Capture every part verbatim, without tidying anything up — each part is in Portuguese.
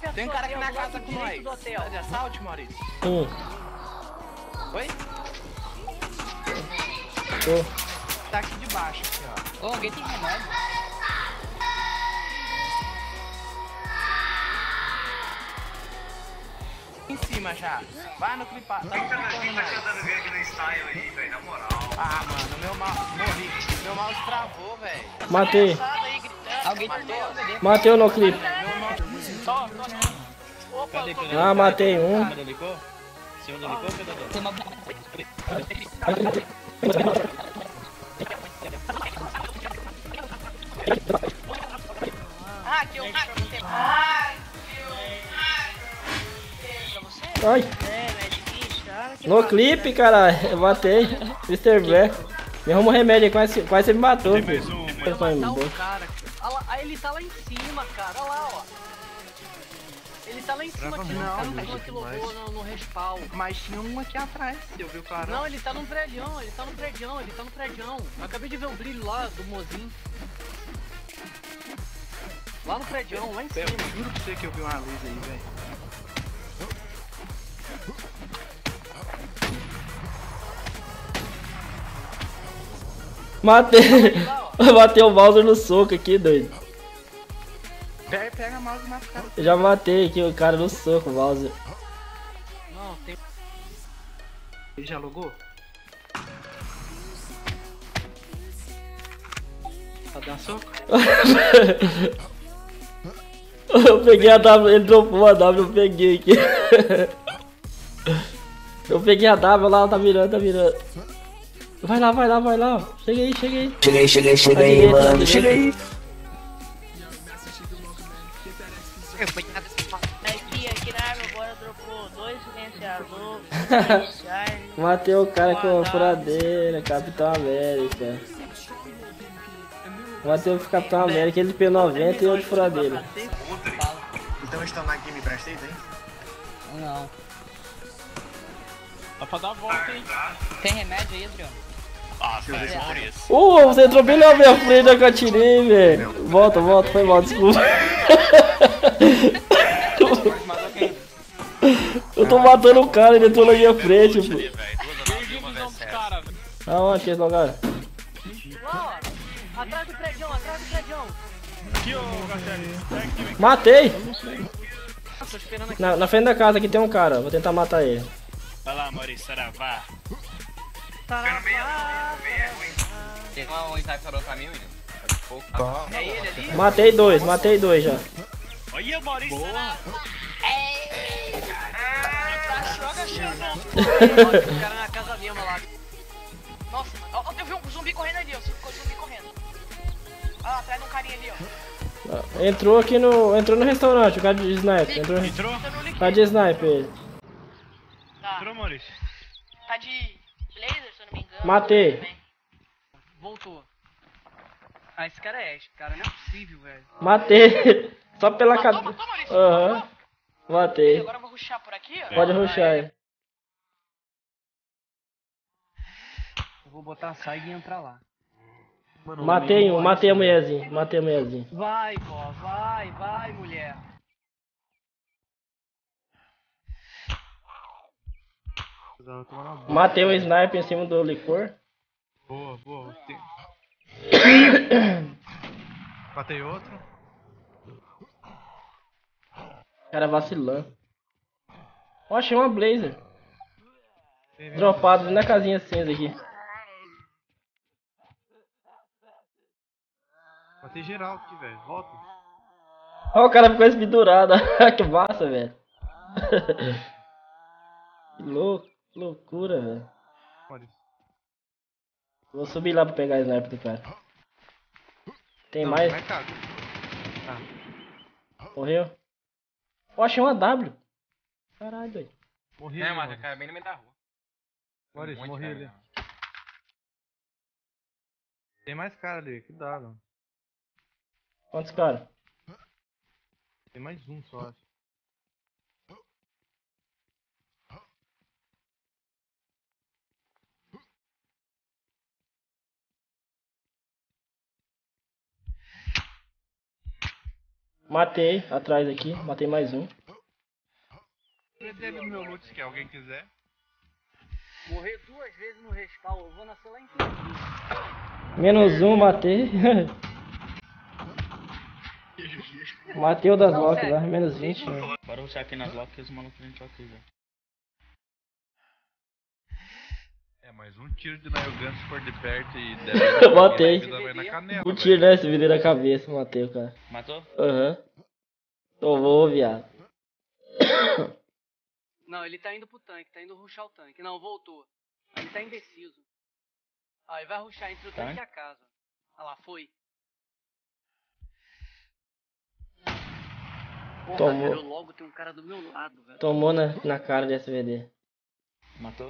pessoa. Tem um cara aqui na casa com nós. Do hotel. Tá de assalto, Maurício? Sim. Oi? Tô. Tá aqui de baixo, aqui, ó. Ô, alguém tem remédio? Em cima já. Vai no clipar. Tá no clipando, Tá dando gangue no style aí, velho, na moral. Ah, mano, meu mouse. Morri. Meu mouse travou, velho. Matei. Alguém matou? Matei o no clipe. Tô, tô aqui. Opa, eu tô... Ah, matei um. Cadê o licor? Senhor do licor, pedador? Tem uma... Ah, aqui eu... Ah, Ai. é, mas difícil, cara. que No massa. clipe, caralho. Eu matei. mister Black. Me arruma um remédio aí, quase, quase você me matou, filho. Vai matar o cara. Olha lá, ah, ele tá lá em cima, cara. Olha lá, ó. Ele tá lá em cima aqui, Não, o cara não, não que logou no, no respawn. Mas tinha um aqui atrás. Eu vi o cara. Não, ele tá no prédião, ele tá no prédião, ele tá no prédião. Eu acabei de ver o brilho lá do mozinho. Lá no prédião, lá em Eu cima. juro pra você que eu vi uma luz aí, velho. Matei. Matei o Bowser no soco aqui, doido. Pega, pega a mouse e mata o cara. Eu já matei aqui o cara no soco, o Bowser. Não, tem... Ele já logou? Tá dando soco? Eu peguei a W, ele dropou a W, eu peguei aqui. Eu peguei a W lá, tá virando, tá virando. Vai lá, vai lá, vai lá. Chega aí, chega aí. Cheguei, cheguei, cheguei, cheguei, mano, mano, cheguei. Aqui, aqui na arma agora dropou dois silenciadores, dois charge. Matei o cara com a furadeira, Capitão América. Matei o Capitão América, ele de P noventa e eu de furadeira. Então estão na Game Prestate, hein? Não. Dá pra dar a volta, hein? Tem remédio aí, Adriano? Ah, velho, por isso. Uh, você entrou bem na minha frente da que eu atirei, velho. Volta, volta, foi mal, desculpa. Eu tô matando o cara, ele entrou na minha frente, pô. Perdi a visão dos caras. Aonde que eles logaram? Lá, ó. Atrás do prédião, atrás do prédião. Aqui, ô, Gacheri. Matei! Nossa, tô esperando aqui. Na, na frente da casa aqui tem um cara, vou tentar matar ele. Vai lá, Maurício, saravá. Tem um sniper pra mim, menino? É ele ali? Matei dois, matei dois já. Olha, Maurício, saravá. Nossa, o cara na casa mesmo lá. Nossa, ó, ó, eu vi um zumbi correndo ali, ó. Ficou zumbi correndo. Ó, atrás de um carinha ali, ó. Entrou aqui no. Entrou no restaurante, o cara de sniper. Entrou, Entrou? tá de sniper ele. Tá, Entrou, Maurício. tá de blazer, se eu não me engano. Matei. Voltou. Ah, esse cara é, esse cara não é possível, velho. Matei. Só pela Matou, cabeça. matou, Maurício? Aham. Matou? Matei. Agora eu vou rushar por aqui, ó. Pode rushar ele. Eu vou botar a saída e entrar lá. Matei um, matei a mulherzinha. Matei a mulherzinha. Vai, vó, vai, vai, mulher. Matei um sniper em cima do licor. Boa, boa. Tem... Matei outro. Cara vacilando. Ó, achei uma blazer. Dropado na casinha cinza aqui. Matei geral aqui, velho. Volta. Ó, o cara ficou espendurado. Que massa, velho. Que louco, que loucura, velho. Maurício. Vou subir lá pra pegar a sniper do cara. Tem Não, mais? Não é cara. Ah, Morreu? Ó, achei uma W. Caralho, doido. morri É, ali, mas o Maurício. cara é bem no meio da rua. Maurício, Um monte morri de ali. cara, Tem mais cara ali, cuidado. Quantos caras? Tem mais um só, acho. Matei, atrás aqui, matei mais um. Pretendo meu loot se alguém quiser. Morrer duas vezes no respawn, eu vou nascer lá em cima. Menos um, matei. Matei o das locks lá, menos vinte. Né? Bora rushar aqui nas locks e os malucos a gente vai aqui já. É, mas um tiro de Nailgun se for de perto e der. Matei. Vai na canela, Um tiro nesse vídeo na cabeça, matei o cara. Matou? Aham. Uhum. Tomou, viado. Não, ele tá indo pro tanque, tá indo rushar o tanque. Não, voltou. Ele tá indeciso. Ah, ele vai rushar entre o tanque Tá. e a casa. Ah lá, foi. Porra, Tomou. velho, logo tem um cara do meu lado, velho. Tomou na, na cara de S V D. Matou?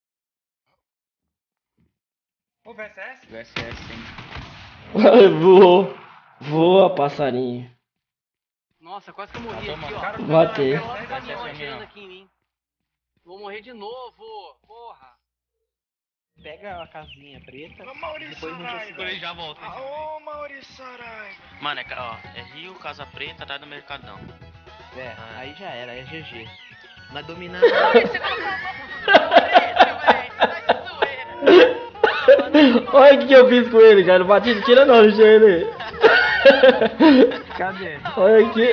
O V S S? V S S, sim. Voou. Voa, passarinho. Nossa, quase que eu morri Matou, aqui, ó. mano. Matei. Tem logo caminhão Vai ser atirando caminhão. aqui em mim. Vou morrer de novo, porra. Pega a casinha preta. Ô, Maurício Depois não Saraiva. precisa. já volta. Ah, ô, Maurício Saraiva. Mano, é, ca- ó, é Rio, Casa Preta, atrás do Mercadão. É, aí já era, é G G. Nós dominamos. Você colocou uma preto, velho. Tá de zoeira. Olha o que, que eu fiz com ele, cara. Não bati, tira não, deixa ele. Cadê? Olha aqui.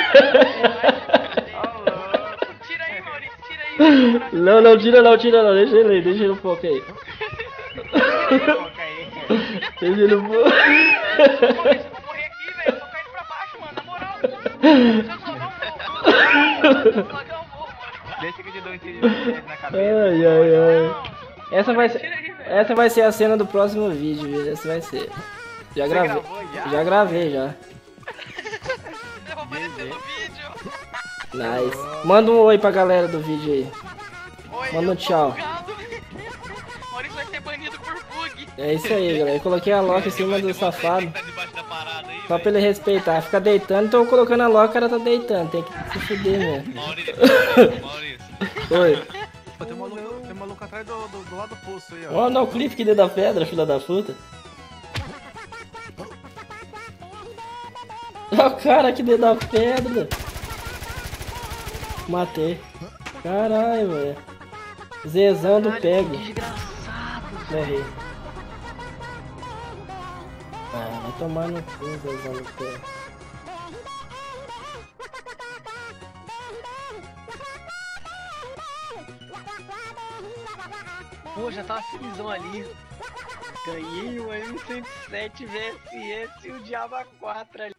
Tira aí, Maurício, tira aí. Não, não, tira não, tira não. Deixa ele aí, deixa ele um pouco aí. Coloca aí. Deixa ele um pouco. Maurício, eu vou morrer aqui, velho. Eu tô caindo pra baixo, mano. Na moral. Se eu jogar um pouco, eu vou largar o morro, mano. Deixa que eu te dou um tiro de V S S na cabeça. Ai, ai, ai. Não. Essa vai Tira ser, aí, velho. essa vai ser a cena do próximo vídeo, viu? Essa vai ser. Já gravei. gravou já? Já gravei já. Eu vou aparecer no vídeo. Nice. Manda um oi pra galera do vídeo aí. Oi, Manda um eu tô tchau. bugado. Maurício vai ser banido por bug. É isso aí, galera. Eu coloquei a Loki em cima do safado. Tá debaixo da parada aí, Só pra ele respeitar. Fica deitando, então eu colocando a Loki, o cara tá deitando. Tem que se fuder mesmo. Maurício, Maurício. Oi. Pô, tem um maluco, tem um maluco atrás do, do, do lado do poço aí, ó. Ó, dá o clipe que dentro da pedra, filha da puta. Olha o cara aqui dentro da pedra. Matei. Caralho, velho. Zezão do Peg. Morri. Ah, vai tomar no cu, Zezão do Peg. Pô, já tava felizão ali. Ganhei o M cento e sete V S S e o Diaba quatro ali.